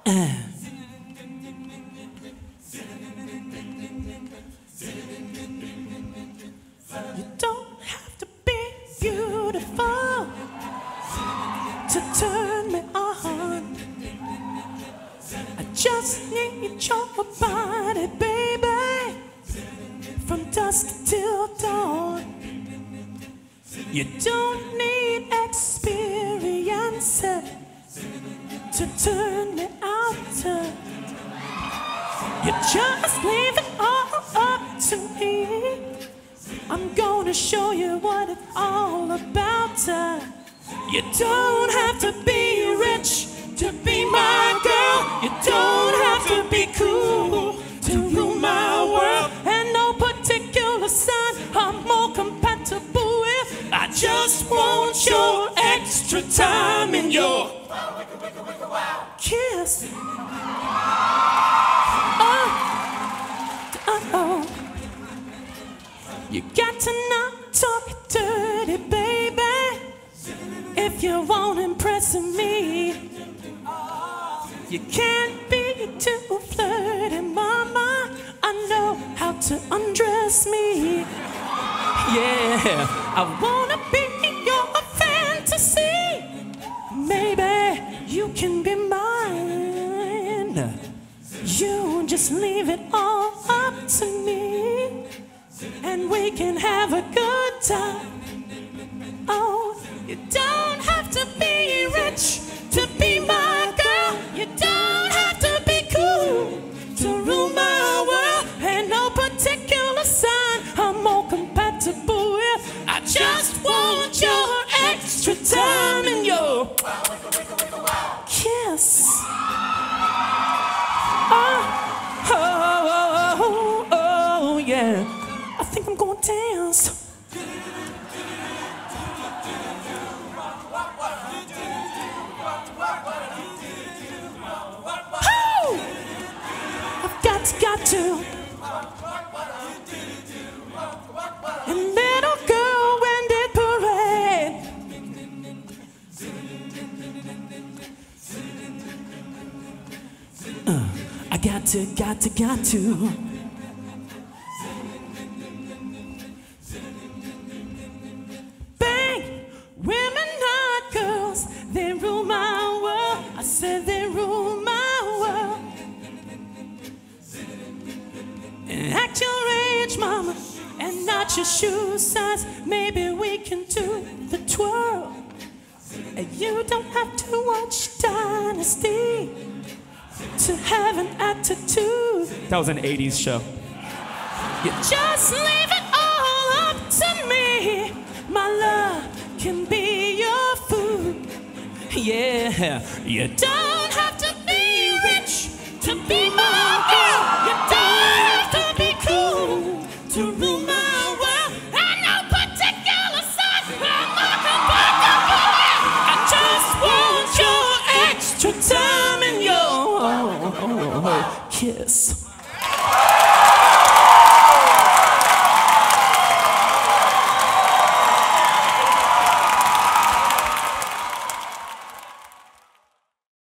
You don't have to be beautiful to turn me on. I just need your body, baby, from dusk till dawn. You don't need experience to turn me out. You just leave it all up to me. I'm gonna show you what it's all about. You don't have to be rich to be my girl. You don't have to be cool to rule my world. And no particular sign I'm more compatible with. I just want your extra time in your kiss. Oh. You got to not talk dirty, baby, if you won't impress me. You can't be too flirty, mama. I know how to undress me. Yeah, I wanna be your fantasy. Maybe you can be mine. You just leave it all up to me, and we can have a good time. Oh, you don't have to be rich to be my girl. You don't have to be cool to rule my world. Ain't no particular sign I'm more compatible with. I just want your extra time and your kiss. Oh, yeah. I think I'm gonna dance. Oh! I've got to. And little girl, when did parade? I got to. Bang! Women, not girls, they rule my world. I said they rule my world. And act your age, mama, and not your shoe size. Maybe we can do the twirl. And you don't have to watch Dynasty to have an attitude. That was an 80s show. You just leave it all up to me. My love can be your food. Yeah, you don't have to be rich to be my girl. You don't have to be cool to rule my world. And no particular sign I'm not compatible with. I just want your extra time and your kiss.